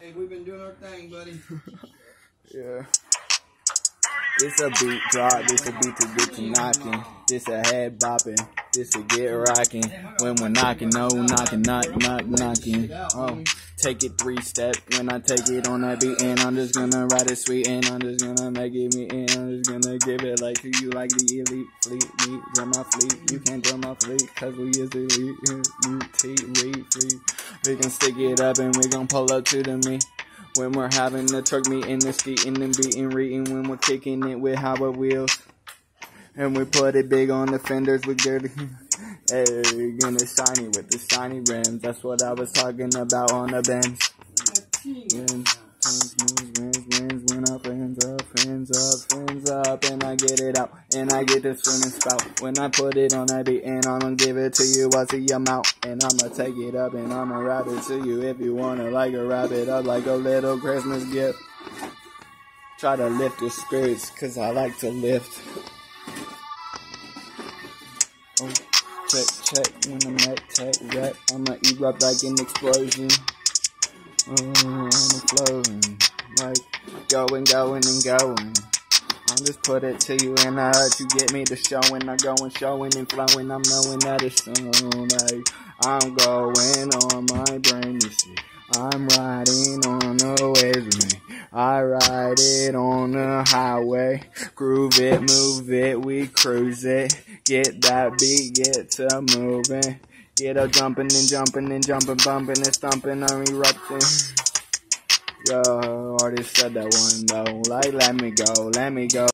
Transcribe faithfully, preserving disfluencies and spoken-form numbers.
Hey, we've been doing our thing, buddy. Yeah. This a beat drop, this a beat to get you knocking. This a head bopping, this a get rocking. When we're knocking, no knocking, knock, knock, knocking. Oh, take it three steps when I take it on that beat. And I'm just gonna ride it sweet, and I'm just gonna make it me. And I'm just gonna give it like to you like the elite fleet. Me, join my fleet, you can't join my fleet. Cause we is elite, U T, we free. We can stick it up and we gon' pull up to the me. When we're having the truck meet in the street and then beating, reading, when we're kicking it with Howard wheels. And we put it big on the fenders with dirty. Hey, gonna shiny with the shiny rims. That's what I was talking about on the bench. Wins, wins, wins, wins, win up, hands up, hands up, hands up. And I get it out, and I get the swimming spout. When I put it on that beat, and I'm gonna give it to you, I see your mouth. And I'm gonna take it up, and I'm gonna wrap it to you. If you wanna like a wrap it up like a little Christmas gift. Try to lift your spirits, cause I like to lift. Oh, check, check, when I'm at tech rep, I'ma erupt like an explosion. Oh, I'm flowing, like going, going, and going. I'll just put it to you, and I heard you get me to showing. I'm going, showing, and flowing. I'm knowing that it's so like I'm going on my brain. You see, I'm riding on the waves with me. I ride it on the highway, groove it, move it, we cruise it. Get that beat, get to moving. Get up jumping and jumping and jumping, bumping and stomping, I'm erupting. Yo, already said that one though. Like, let me go, let me go.